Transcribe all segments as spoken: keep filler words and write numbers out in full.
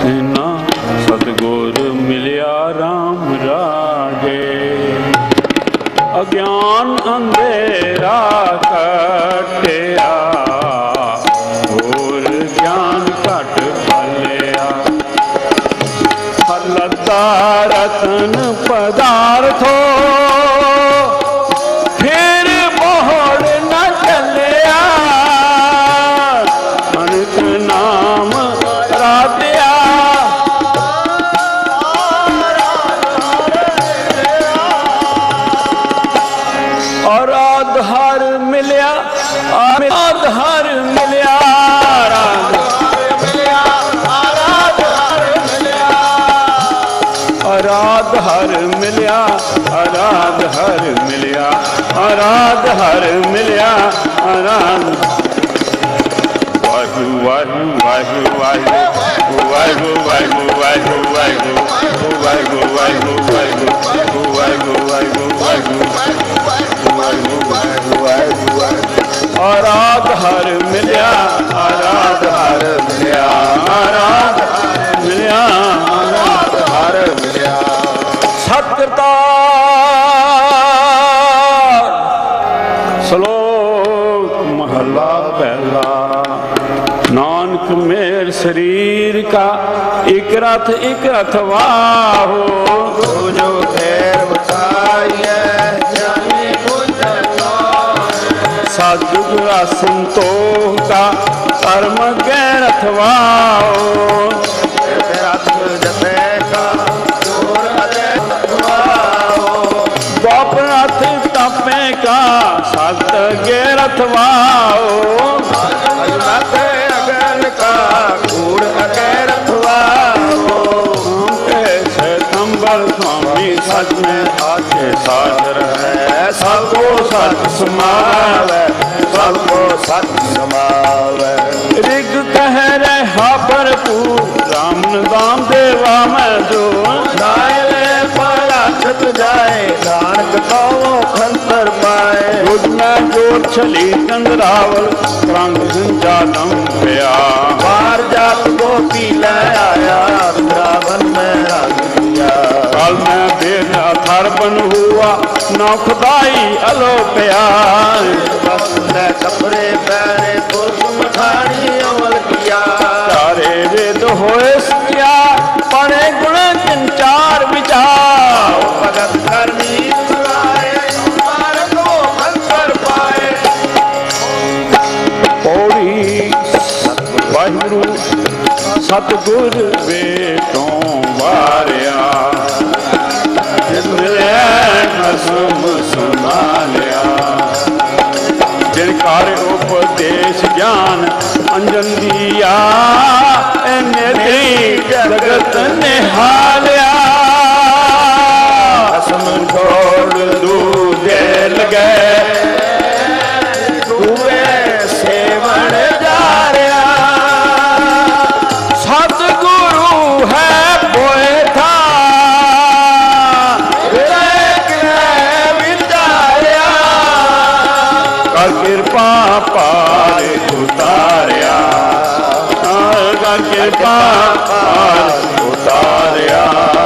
ना सतगुर मिलिया राम राजे। अज्ञान अंधेरा कटिया और ज्ञान घट पलिया। लद्दा रतन पदार्थो फिर मोहड़ न चलिया। अनक नाम राधिया और आधार मिलिया। आधार मिलिया आराध हर मिलिया। आराध हर मिलिया आराध हर मिलिया आराध। वाहु वाहु वाहु वाहु वाहु वाहु वाहु वाहु वाहु वाहु वाहु वाहु वाहु वाहु वाहु। आराध हर मिलिया आराध हर मिलिया आराध हर मिलिया आराध हर मिलिया। सतकरतार श्लोक महला पहला। नानक मेर शरीर का एक रथ एक रथ वाहो। जो खैर बताइए सदगुरु संतोष का कर्म गैरथ वाहो। गोपनाथ तपे का सत गैरथ वाहो। अगन का कूड़ अगैरथ वाहो। श्वेतंबर स्वामी सच में आके सागर है। सबको सच समावे सबको सच समावे। ऋग कह रहे हा भरपूर राम दाम देवा मैं जो। नायले पाया छत जाए नानक पाओ खंतर पाए। रुद में जोर छली चंद्रावल रंग संचादम पिया। बार जात गोपी ले आया वृंदावन में रंग दिया। काल में बेर अथर बन हुआ नौ खुदाई अलो पिया। बस ने कपड़े पहने पुरुष मठानी अमल किया। चारे वेद होए किया पढ़े गुण किन चार विचार। भगत करनी पौड़ी वाहिगुरु सतगुर बेटों वारिया। कसम सुना लिया जिन कार्य उपदेश ज्ञान अंजन दिया। नेत्री जगत निहालिया। कसम छोड़ दूजे लगे दूए सेवन जा रहा। सतगुरु है बोए था कृपा पार उतारिया। कृपा पार उतारिया।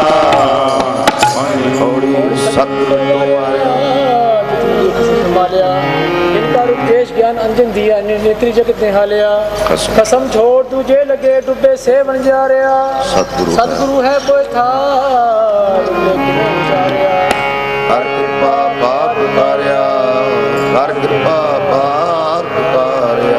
उपदेश ज्ञान अंजन दिया नेत्री जगत निहालिया। कसम छोड़ तुझे लगे डूबे से बन जा रहा। सतगुरु है बोए था हर कृपा पार उतारिया। हर कृपा पार उतारिया।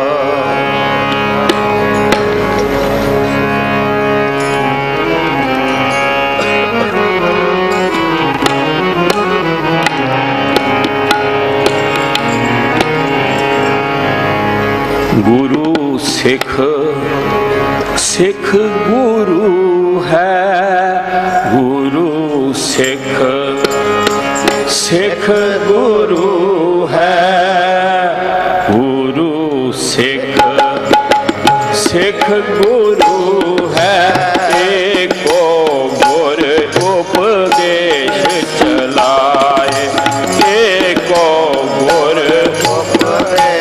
गुरु सिख सिख गुरु है। गुरु सिख सिख गुरु है। गुरु सिख सिख गुरु है। एको गुर उपदेश चलाए। एको गुर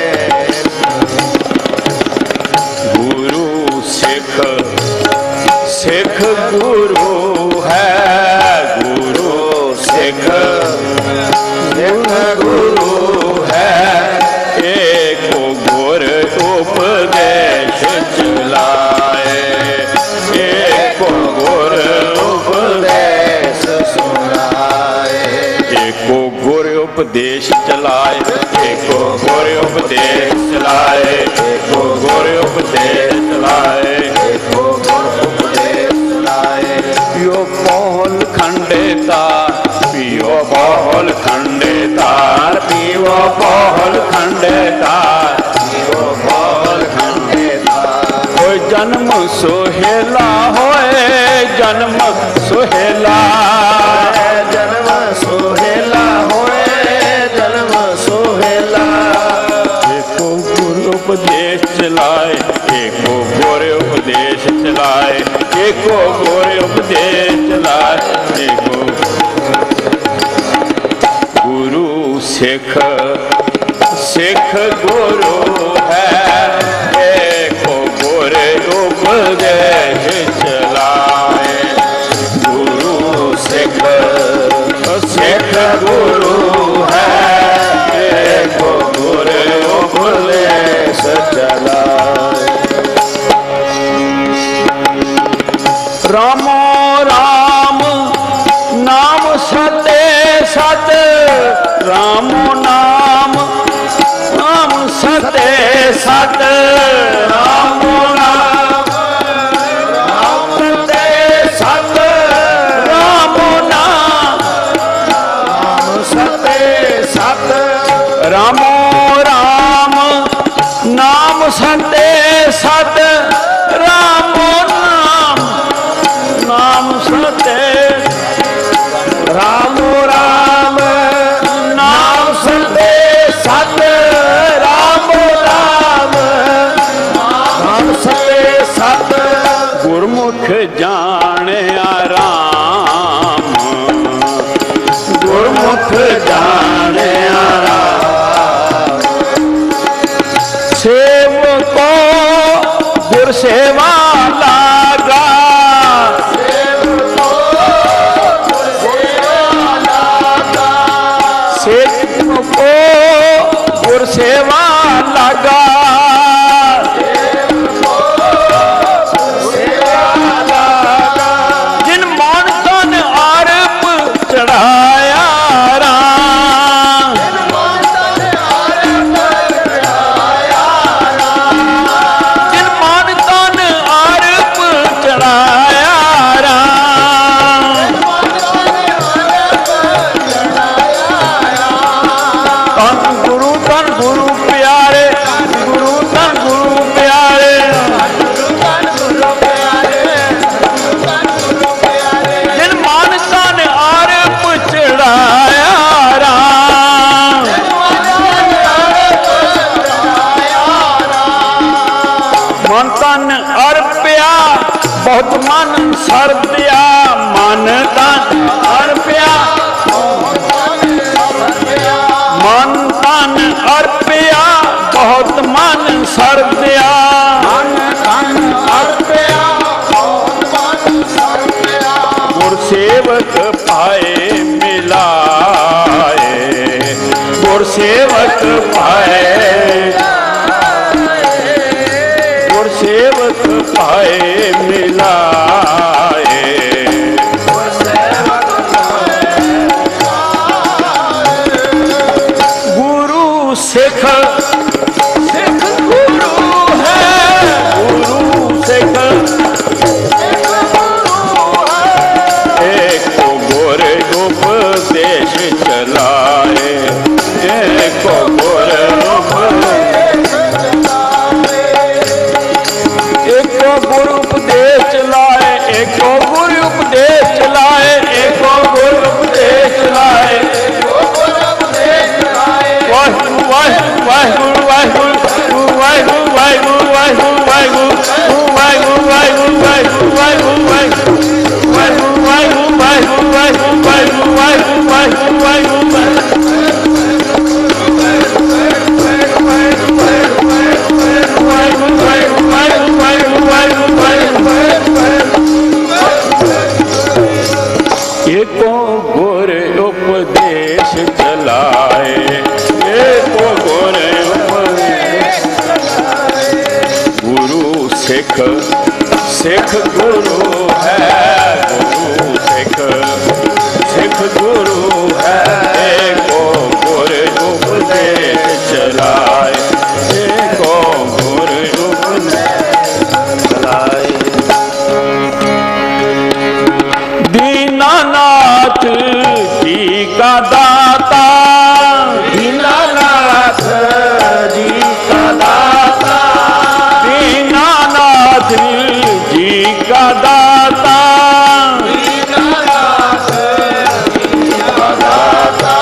गुरु सिख सिख गुरु है, गुरु सिख सिख गुरु है, एक गुर उपदेश चलाए, एक गुर उपदेश सुनाए, एक गुर उपदेश चलाए, एक गुर उपदेश चलाए, एक गुर उपदेश चलाए, एक गुर उपदेश चलाए। पियो बहुल खंडे तार, पियो बहुल खंडे तार, पियो बहुल खंडे तार, पियो बहुल खंडे तार। कोई जन्म सुहेला होए, जन्म सुहेला, जन्म सुहेला होए, जन्म सुहेला। एको गुर उपदेश चलाए, एको गुर उपदेश चलाए, एको गुर उपदेश चलाए, एको गुरु सिख सिख गुरु है, एको गुर उपदेश चलाए, गुरु सिख सिख गुरु है, एको गुर उपदेश चलाए। रामो राम नाम सते सत, रामो नाम नाम सते सत, रामो नाम नाम सते सत, रामो नाम नाम सते सत, रामो राम नाम सते सत, रामो नाम नाम सते, रामो राम नाम सते सत, रामो राम नाम सते सत। गुरमुख जाने राम, गुरमुख जाने राम, सेवको गुर सेवा लागा, सेवको गुर सेवा लागा, जिन मान तन आरप चढ़ाया राम, जिन मान तन आरप चढ़ाया राम, तन गुरु तन गुरु प्यारे, गुरु तन गुरु प्यारे, जिन मान तन आरप चढ़ाया राम, मन तन अर्पिया बहुत मन सरदिया, मन तन अर्पिया मन तन अर्पिया बहुत मन सरदिया, मन तन अर्पिया बहुत मन सरदिया। गुर सेवक पाए मिलाए, गुर सेवक पाए, गुर सेवक पाए मिलाए, गुर सेवक पाए सिख गुरु है, गुरु सिख सिख गुरु है, एको गुर उपदेश चलाए, एको गुर उपदेश चलाए। दीनानाथ जी का दाता, दीनानाथ जी का दाता, दीनानाथ जी का दाता, दीनानाथ जी का दाता।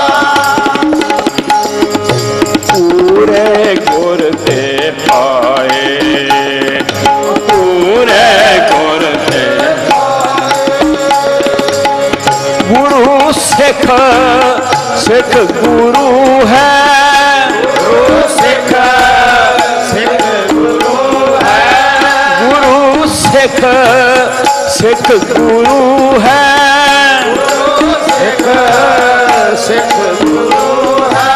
पूरे गुर ते पाए, पूरे गुर ते गुरु सिख सिख गुरु है, गुरु सिख सिख गुरु है, गुरु सिख सिख गुरु है, गुरु सिख सिख गुरु है।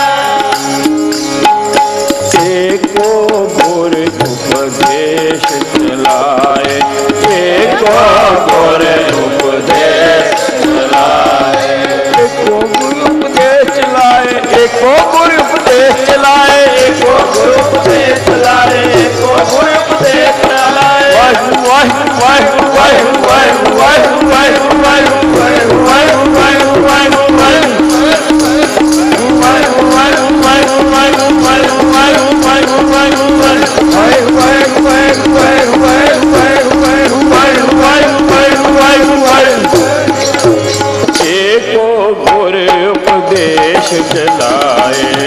एको गुर उपदेश चलाए, एको गुर उपदेश चलाए, एको गुरु उपदेश चलाए, एको गुरु उपदेश चलाए, एको गुरु उपदेश चलाए, एको गुरु उपदेश चलाए। वाहिगुरु वाहिगुरु वाहिगुरु वाहिगुरु वाहिगुरु वाहिगुरु वाहिगुरु वाहिगुरु वाहिगुरु वाहिगुरु एको गुर उपदेश चलाए,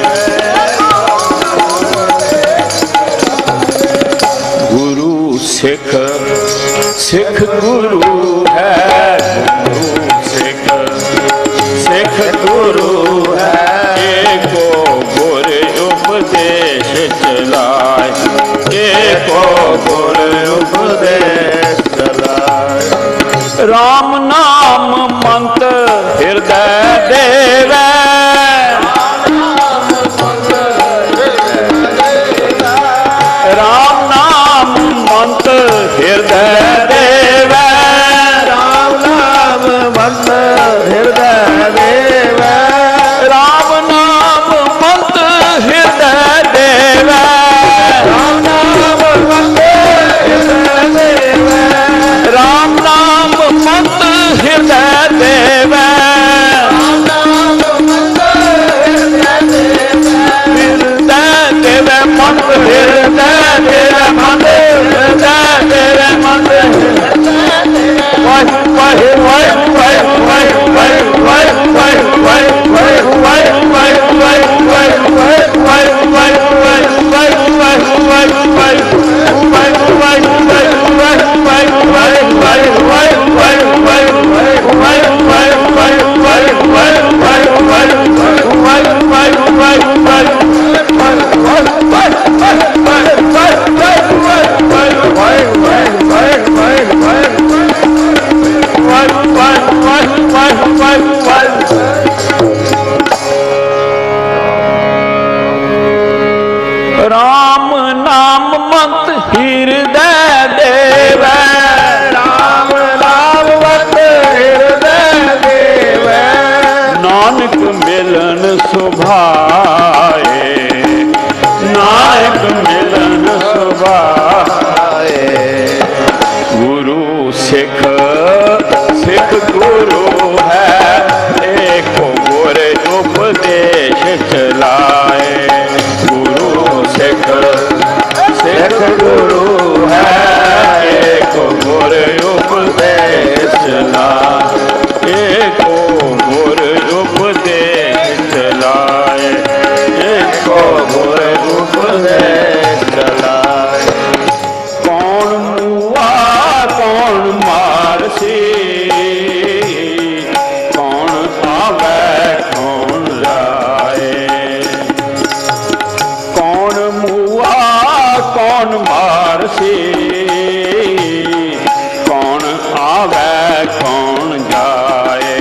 गुरु सिख सिख गुरु है, गुरु सिख सिख गुरु है, एको गुर उपदेश चलाए, एको गुर उपदेश चलाए। राम नाम मंत्र हृदय देवै, राम नाम मंत्र हृदय देवै, राम नाम मंत्र हृदय देवै, राम नाम मंत्र हृदय देवै, राम नाम मंत्र हृदय देवै, राम नाम मंत्र हृदय देवै, राम नाम मंत्र हृदय देवै, हृदय देवै मंत्र हृदय देवै मंत्र हृदय देवै मंत्र वाहिगुरु वाहिगुरु वाहिगुरु वाहिगुरु वाहिगुरु वाहिगुरु वाहिगुरु वाहिगुरु वाहिगुरु वाहिगुरु वाहिगुरु वाहिगुरु वाहिगुरु वाहिगुरु राम नाम मत हृदय देवै, राम नाम मत हृदय देवै, नानक मिलन सुभाए, नानक मिलन सुभाए। गुरु सिख सिख गुरु है, एको गुर उपदेश चलाए, गुरु सिख सिख गुरु है, एको गुर उपदेश चलाए, एको गुर उपदेश चलाए, एको गुर उपदेश चलाए। कौन मुआ कौन मारसी, कौन आवे कौन जाए, कौन मुआ कौन मारसी, कौन आवे कौन जाए,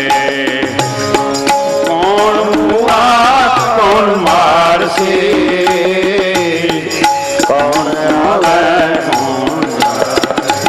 कौन मुआ कौन मारसी, कौन आवे कौन जाए।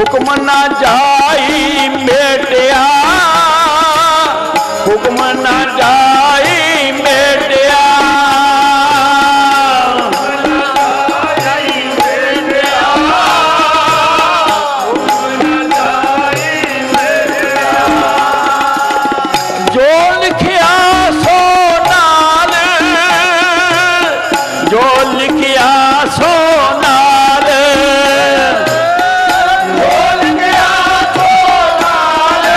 हुक्म ना जाई बेटिया, हुक्म ना जाई बेटिया, जो लिखिया सो नाल, जो लिखिया सो नाल, जो लिखिया सो नाल,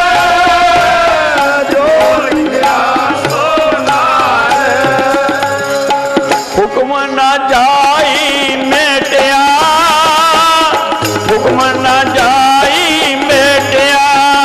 जो लिखिया सो नाल, हुक्म ना जाई मेटिया, हुक्म ना जाई मेटिया,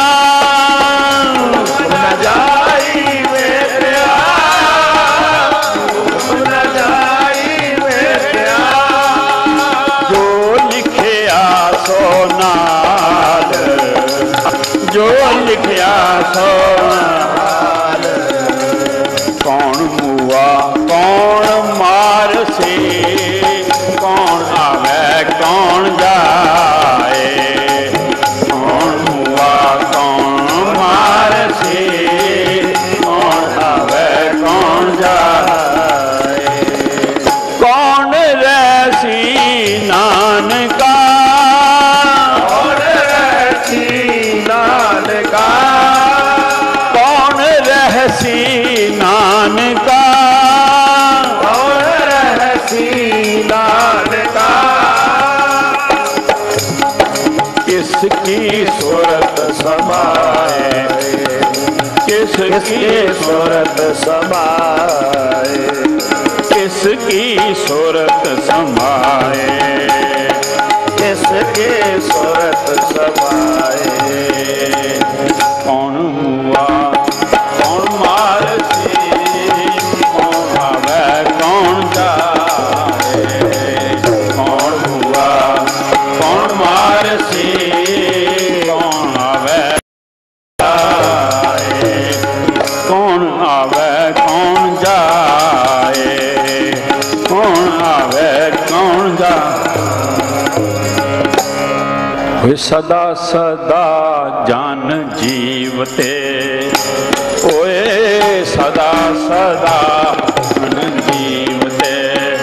जो लिखिया सो नाल, कौन मुआ कौन मार से, कौन आवे कौन जाए, कौन मुआ कौन मार से, कौन आवे कौन जाए, कौन रहसी नानका, नानका, कौन रहसी नानका, कौन रहसी नानका, किसकी सूरत समाए, किसकी सूरत समाए, किसकी सूरत समाए, किसके सूरत समाए, कौन हुआ कौन मार से, कौन आवे कौन जाए, कौन हुआ कौन मार से, कौन आवे जाए, कौन आवे कौन जाए, कौन आवे कौन जाए, सदा सदा जान जीवते, ओए सदा सदा जान जीवते,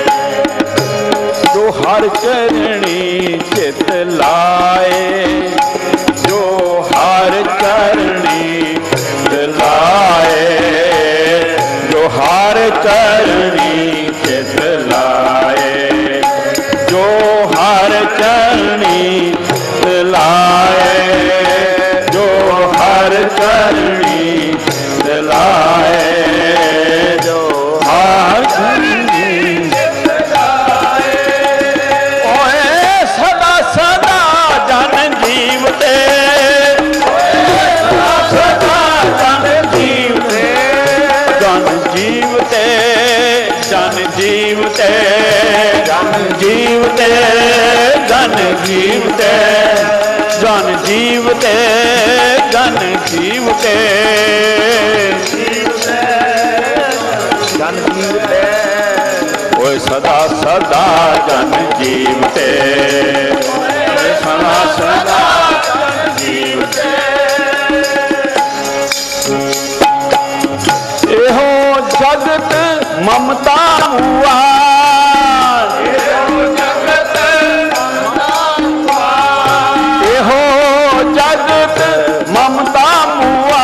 जो हर चरणी चित लाए, जो हर चरणी चित लाए, जो हर चरणी चित लाए, जो हर चरणी लाए, जो हर चरणी लाए, जो हर चरणी लाए, ओए सदा सदा जन जीवते, सदा सदा जन जीवते, जन जीवते, जन जीवते, जन जीवते, जन जीवते, जन जीवते, जन जीवते, जन जीवते, ओए सदा सदा जन जीवते, सदा सदा जन जीवते, एहो जगत ममता हुआ, ममता मुआ,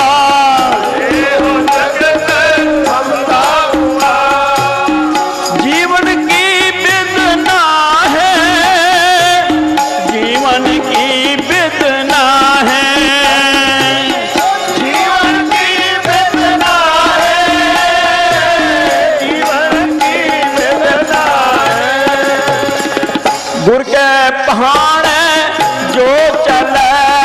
ममता मुआ, जीवन की बिदना है, जीवन की बिदना है, जीवन की बिदना है, जीवन की बिदना है, गुर के पहाड़ जो चले,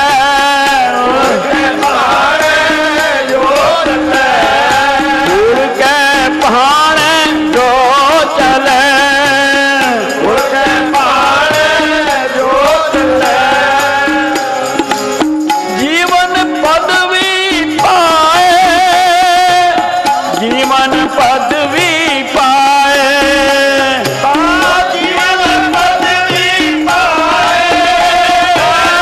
पदवी पाए, जीवन पदवी पाए,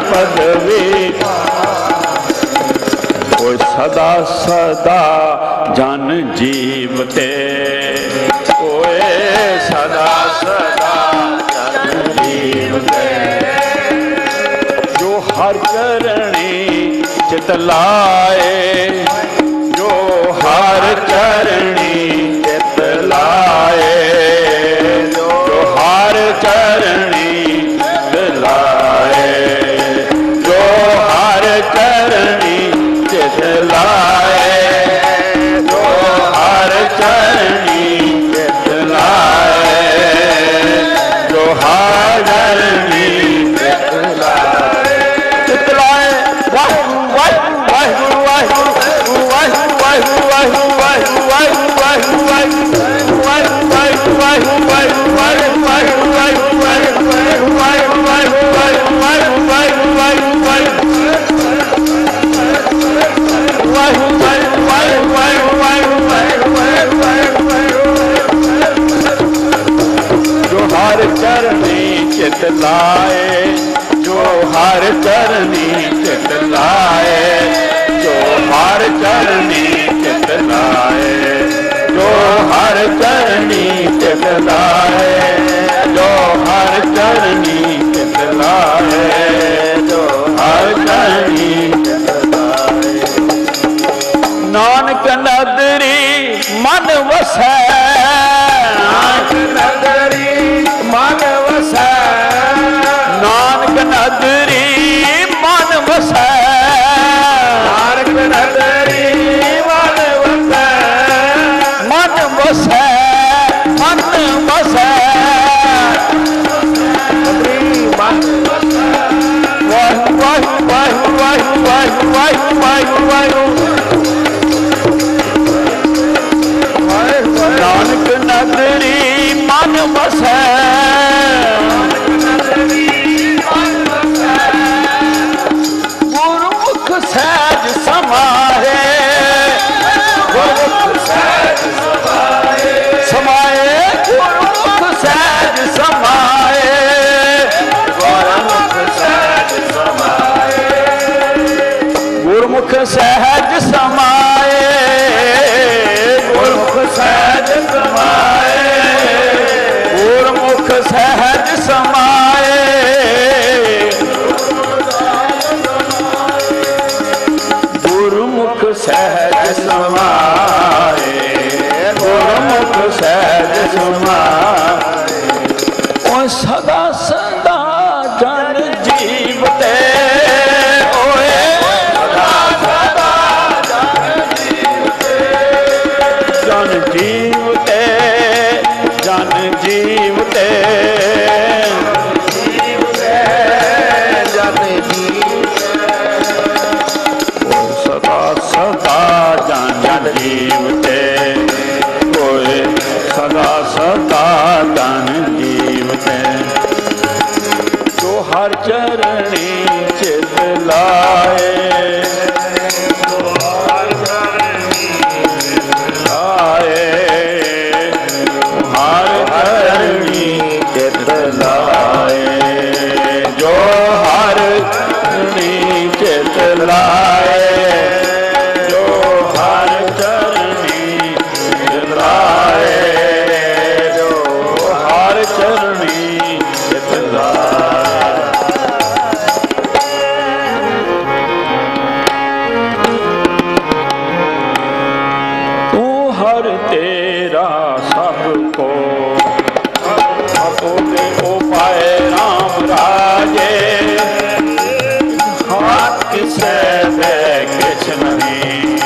ਪਦਵੀ ਓਏ ਸਦਾ ਸਦਾ ਜਨ ਜੀਵਤੇ ਓਏ ਸਦਾ ਸਦਾ ਜਨ ਜੀਵਤੇ ਜੋ ਹਰ ਚਰਣੀ ਚਿਤ ਲਾਏ ਜੋ ਹਰ ਚਰਣੀ ਚਿਤ ਲਾਏ ਜੋ ਹਰ ਚਰਣੀ ਚਿਤ ਲਾਏ ਜੋ ਹਰ ਚਰਣੀ ਚਿਤ ਲਾਏ ਜੋ ਹਰ ਚਰਣੀ ਚਿਤ ਲਾਏ ਜੋ ਹਰ ਚਰਣੀ ਚਿਤ ਲਾਏ ਚਿਤ ਲਾਏ ਵਾਹਿਗੁਰੂ ਵਾਹਿਗੁਰੂ ਵਾਹਿਗੁਰੂ ਵਾਹਿਗੁਰੂ ਵਾਹਿਗੁਰੂ ਵਾਹਿਗੁਰੂ ਵਾਹਿਗੁਰੂ ਵਾਹਿਗੁਰੂ ਵਾਹਿਗੁਰੂ ਵਾਹਿਗੁਰੂ ਵਾਹਿਗੁਰੂ ਵਾਹਿਗੁਰੂ ਵਾਹਿਗੁਰੂ ਵਾਹਿਗੁਰੂ ਵਾਹਿਗੁਰੂ ਜੋ ਹਰ ਚਰਨੀ ਚਿਤ ਲਾਏ ਜੋ ਹਰ ਚਰਨੀ ਚਿਤ ਲਾਏ ਜੋ ਹਰ ਚਰਨੀ ਚਿਤ ਲਾਏ ਜੋ ਹਰ ਚਰਨੀ ਚਿਤ ਲਾਏ ਜੋ ਹਰ ਚਰਨੀ ਚਿਤ ਲਾਏ ਜੋ ਹਰ ਚਰਨੀ ਚਿਤ ਲਾਏ ਨਾਨਕ ਨਦਰੀ ਮਨ ਵਸੈ ਨਾਨਕ ਨਦਰੀ ਮਨ ਵਸੈ ਨਾਨਕ ਨਦਰੀ ਮਨ ਵਸੈ ਨਾਨਕ ਨਦਰੀ ਮਨ ਵਸੈ ਮਨ ਵਸੈ ਮਨ ਵਸੈ ਮਨ ਵਸੈ ਵਾਹਿ ਵਾਹਿ ਵਾਹਿ ਵਾਹਿ ਵਾਹਿ ਵਾਹਿ ਵਾਹਿ ਨਾਨਕ ਨਦਰੀ ਮਨ ਵਸੈ ਗੁਰਮੁਖ ਸਹਿਜ ਸਮਾਏ ਗੁਰਮੁਖ ਸਹਿਜ ਸਮਾਏ ਸਮਾਏ ਗੁਰਮੁਖ ਸਹਿਜ ਸਮਾਏ ਗੁਰਮੁਖ ਸਹਿਜ ਸਮਾਏ ਗੁਰਮੁਖ ਸਹਿਜ ਸਮਾਏ ਗੁਰਮੁਖ ਸਹਿਜ ਸਮਾਏ ਗੁਰਮੁਖ ਸਹਿਜ ਸਮਾਏ ਗੁਰਮੁਖ ਸਹਿਜ ਸਮਾਏ ਗੁਰਮੁਖ ਸਹਿਜ ਸਮਾਏ ਓ ਸਦਾ ਸਦਾ ਜਨ ਜੀਵਤੇ ਓਏ ਸਦਾ ਸਦਾ ਜਨ ਜੀਵਤੇ ਜਨ ਜੀਵਤੇ ਜਨ ਜੀਵਤੇ ਸਦਾ ਸਦਾ ਜਨ ਜੀਵਤੇ ਓਏ ਸਦਾ ਸਦਾ ਜਨ ਜੀਵਤੇ ਜੋ ਹਰ ਚਰਣੀ ਚਿਤ ਲਾਏ ਜੋ ਹਰ ਚਰਣੀ ਲਾਏ ਹਰ ਚਰਣੀ ਚਿਤ ਲਾਏ ਜੋ ਹਰ ਚਰਣੀ ਚਿਤ ਲਾਏ ਜੋ ਹਰ ਚਰਣੀ ਚਿਤ ਲਾਏ ਜੋ ਹਰ ਚਰਣੀ ਚਿਤ ਲਾਏ ਤੂੰ ਹਰ ਤੇਰਾ ਸਭ ਕੋ ਆਪੋ ਦੇ ਉਹ ਪਾਏ ਰਾਮ ਰਾਜੇ ਹਾਥ ਕਿਸੇ ਦੇ ਕਿਛ ਨਹੀਂ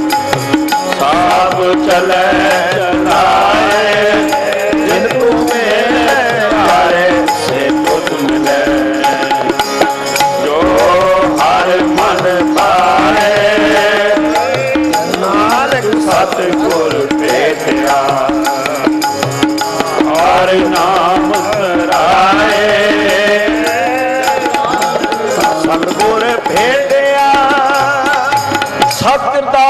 ਸਾਬ ਚਲੇ ਚਲਾਏ ਜਿਨ ਤੂੰ ਮੇਰੇ ਸੇ ਤੁਧ ਮਿਲੇ ਜੋ ਹਰ ਮਨ ਪਾਏ ਨਾਨਕ ਸਤਿਗੁਰ ਭੇਟਿਆ ਹਰ ਨਾਮ ਧਰਾਏ ਸਤਿਗੁਰ ਭੇਟਿਆ ਸਤਿਦਾ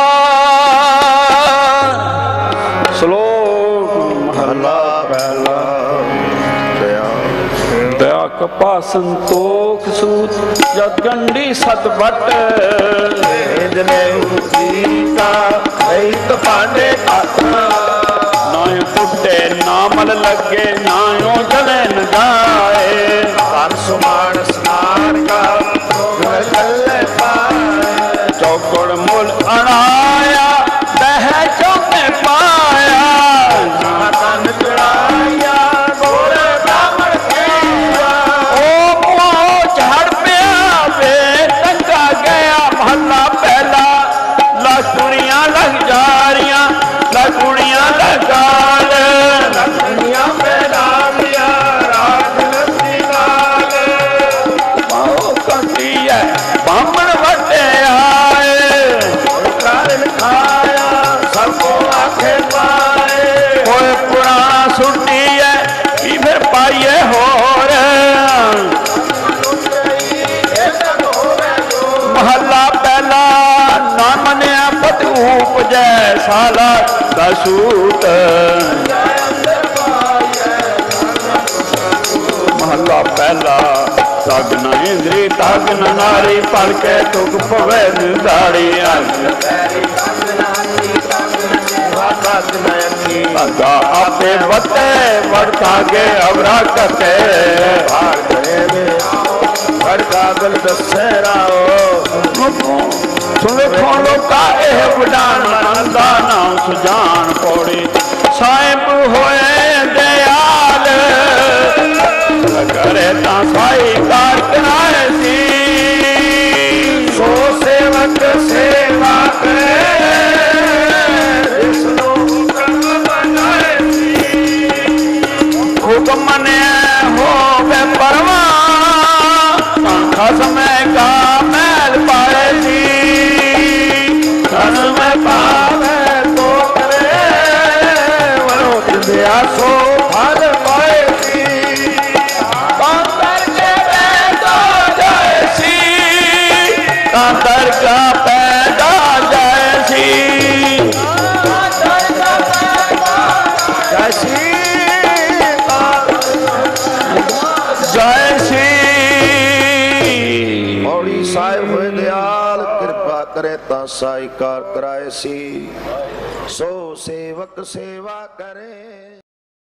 ਸ਼ਲੋਕ ਮਹਲਾ ਪਹਿਲਾ ਦਇਆ ਕਪਾ ਸੰਤੋਖ ਸੂਤ ਜਗੰਡੀ ਸਤ ਵਟ ਇਹਦਨੇ ਉਜੀਤਾ ਨਹੀਂ ਤਪਾਂਡੇ ਆਤਮਾ ਨਾਇ ਟੁੱਟੇ ਨਾ ਮਲ ਲੱਗੇ ਨਾਇਓ ਜਲੇ ਨ ਜਾਏ ਤਨ ਸੁਮਾਨ ਸਨਾਨ ਕਾ ਗੁਰ ਚੱਲੇ ਪਾਏ ਚੌਕੜ ਮੁੱਲ ਅਣਾਇਆ ਬਹਿ ਚੌਕੇ ਪਾਇਆ ਨਾ ਤਨ ਚੜਾਇਆ ਗੋਰੇ ਬ੍ਰਾਹਮਣ ਕੀਆ ਉਹ ਮੋਹ ਝੜ ਪਿਆ ਵੇ ਟੰਗਾ ਗਿਆ ਮਹੱਲਾ ਪਹਿਲਾ ਲੱਖੜੀਆਂ ਲੱਗ ਜਾਰੀਆਂ ਲੱਖੜੀਆਂ ਲਗਾਲ ਦੁਨੀਆ ਪੈਦਾਨੀਆਂ ਰਾਜ ਨੰਦੀ ਨਾਲ ਪਾਉ ਕੰਦੀ ਹੈ ਬਾਹਮਣ ਵੱਡੇ ਆਏ ਕਾਰਨ ਖਾਇਆ ਸਭ ਕੋ ਆਖੇ ਪਾਏ ਕੋਈ ਪੁਰਾਣਾ ਸੁੱਟੀ ਹੈ ਕੀ ਫਿਰ ਪਾਈਏ ਹੋਰ ਮਹੱਲਾ ਪਹਿਲਾ ਨਾ ਮੰਨਿਆ ਪਤੂ ਉਪਜੈ ਸਾਲਾ ਦਾ ਸੂਤ ਮਹੱਲਾ ਪਹਿਲਾ ਤਗਨ ਇੰਦਰੀ ਤਗਨ ਨਾਰੀ ਪੜ ਕੇ ਤੁਕ ਪਵੇ ਨਿਦਾੜੀ ਅਗਾ ਆਪੇ ਵਤੇ ਵੜਤਾਗੇ ਅਵਰਾ ਕਤੇ ਭਾਰ ਕਰੇ ਵੇ ਵੜ ਕਾਗਲ ਦੱਸੇ ਰਾਓ ਸੁਣੇ ਖੋਣ ਲੋਕਾ ਇਹ ਵਡਾਨ ਮੰਦਾ ਨਾਮ ਸੁਜਾਨ ਪੌੜੀ ਸਾਹਿਬ ਹੋਏ ਦਿਆਲ ਕਰੇ ਤਾਂ ਸਾਈ ਕਾਰ ਕਰਾਏ ਸੀ ਸੋ ਸੇਵਕ ਸੇਵਾ ਕਰੇ ਇਸ ਨੂੰ ਹੁਕਮ ਬਣਾਏ ਸੀ ਹੁਕਮ ਮੰਨਿਆ ਹੋਵੇ ਪਰਵਾ ਖਸਮੇ ਕਾ ਮੈਲ ਪਾਏ ਸੀ ਖਸਮੇ ਪਾਵੇ ਤੋ ਕਰੇ ਵਰੋ ਦਿਆ ਸੋ ਫਲ ਪਾਏ ਸੀ ਅੰਦਰ ਕੇ ਪੈਦਾ ਜਾਏ ਸੀ ਅੰਦਰ ਕਾ ਪੈਦਾ ਜਾਏ ਸੀ ਜੈਸੀ ਜਾਏ ਸੀ ਮੌੜੀ ਸਾਹਿਬ ਹੋਏ ਦਿਆਲ ਕਿਰਪਾ ਕਰੇ ਤਾਂ ਸਾਈਕਾਰ ਕਰਾਏ ਸੀ ਸੋ ਸੇਵਕ ਸੇਵਾ ਕਰੇ।